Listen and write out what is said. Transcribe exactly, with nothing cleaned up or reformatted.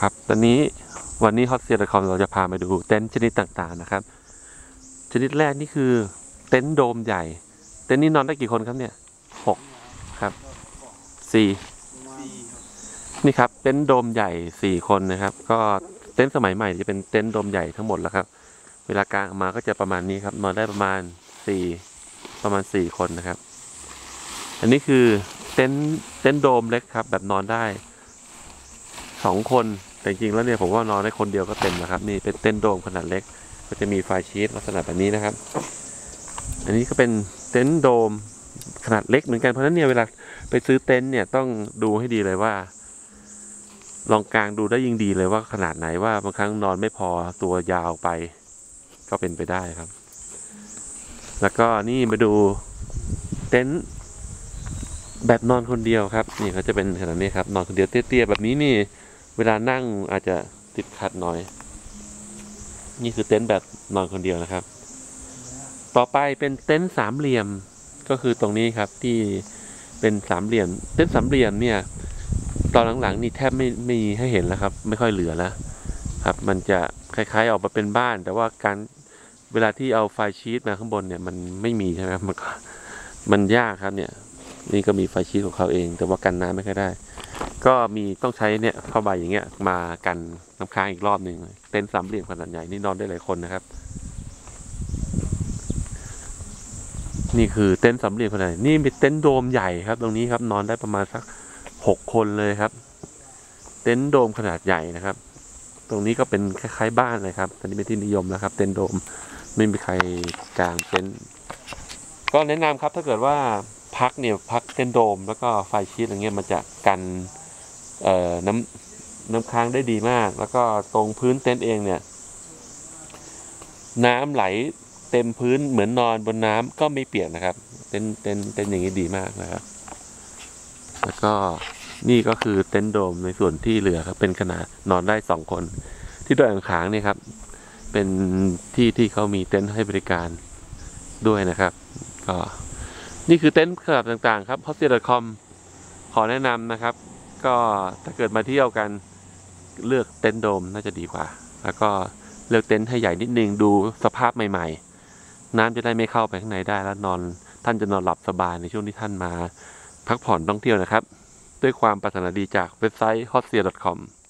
ครับตอนนี้วันนี้ ฮอตเซีย ดอท คอม เราจะพามาดูเต็นท์ชนิดต่างๆนะครับชนิดแรกนี่คือเต็นท์โดมใหญ่เต็นท์นี้นอนได้กี่คนครับเนี่ยหกครับสี่นี่ครับเต็นท์โดมใหญ่สี่คนนะครับก็เต็นท์สมัยใหม่จะเป็นเต็นท์โดมใหญ่ทั้งหมดแล้วครับเวลากางออกมาก็จะประมาณนี้ครับนอนได้ประมาณสี่ประมาณสี่คนนะครับอันนี้คือเต็นท์เต็นท์โดมเล็กครับแบบนอนได้สองคนแต่จริงๆแล้วเนี่ยผมว่านอนได้คนเดียวก็เต็มแล้วครับนี่เป็นเต็นท์โดมขนาดเล็กก็จะมีไฟชีตลักษณะแบบนี้นะครับอันนี้ก็เป็นเต็นท์โดมขนาดเล็กเหมือนกันเพราะฉะนั้นเนี่ยเวลาไปซื้อเต็นท์เนี่ยต้องดูให้ดีเลยว่าลองกางดูได้ยิ่งดีเลยว่าขนาดไหนว่าบางครั้งนอนไม่พอตัวยาวไปก็เป็นไปได้ครับแล้วก็นี่มาดูเต็นท์แบบนอนคนเดียวครับนี่เขาจะเป็นขนาดนี้ครับนอนคนเดียวเตี้ยๆแบบนี้นี่เวลานั่งอาจจะติดขัดหน่อยนี่คือเต็นท์แบบนอนคนเดียวนะครับต่อไปเป็นเต็นท์สามเหลี่ยมก็คือตรงนี้ครับที่เป็นสามเหลี่ยมเต็นท์สามเหลี่ยมเนี่ยตอนหลังๆนี่แทบไม่ไม่มีให้เห็นแล้วครับไม่ค่อยเหลือแล้วครับมันจะคล้ายๆออกมาเป็นบ้านแต่ว่าการเวลาที่เอาไฟชีตมาข้างบนเนี่ยมันไม่มีใช่ไหมมันก็มันยากครับเนี่ยนี่ก็มีไฟชีตของเขาเองแต่ว่ากันน้ำไม่ค่อยได้ก็มีต้องใช้เนี่ยผ้าใบอย่างเงี้ยมากันน้ำค้างอีกรอบหนึ่งเต็นท์สามเหลี่ยมขนาดใหญ่นี่นอนได้หลายคนนะครับนี่คือเต็นท์สามเหลี่ยมขนาดใหญ่นี่เป็นเต็นท์โดมใหญ่ครับตรงนี้ครับนอนได้ประมาณสักหกคนเลยครับเต็นท์โดมขนาดใหญ่นะครับตรงนี้ก็เป็นคล้ายๆบ้านเลยครับตอนนี้เป็นที่นิยมแล้วครับเต็นท์โดมไม่มีใครกางเต็นท์ก็แนะนำครับถ้าเกิดว่าพักเนี่ยพักเต็นท์โดมแล้วก็ไฟชีตอย่างเงี้ยมันจะกันเอ่อน้ำน้ำค้างได้ดีมากแล้วก็ตรงพื้นเต็นท์เองเนี่ยน้ำไหลเต็มพื้นเหมือนนอนบนน้ำก็ไม่เปียกนะครับเต็นท์เต็นท์เต็นท์อย่างนี้ดีมากนะครับแล้วก็นี่ก็คือเต็นท์โดมในส่วนที่เหลือครับเป็นขนาดนอนได้สองคนที่ดอยอ่างขางนี่ครับเป็นที่ที่เขามีเต็นท์ให้บริการด้วยนะครับก็นี่คือเต็นท์ขนาดต่างๆครับ ฮอตเซีย ดอท คอม ขอแนะนำนะครับก็ถ้าเกิดมาเที่ยวกันเลือกเต็นท์โดมน่าจะดีกว่าแล้วก็เลือกเต็นท์ให้ใหญ่นิดนึงดูสภาพใหม่ๆน้ำจะได้ไม่เข้าไปข้างในได้แล้วนอนท่านจะนอนหลับสบายในช่วงที่ท่านมาพักผ่อนท่องเที่ยวนะครับด้วยความปรารถนาดีจากเว็บไซต์ ฮอตเซีย ดอท คอม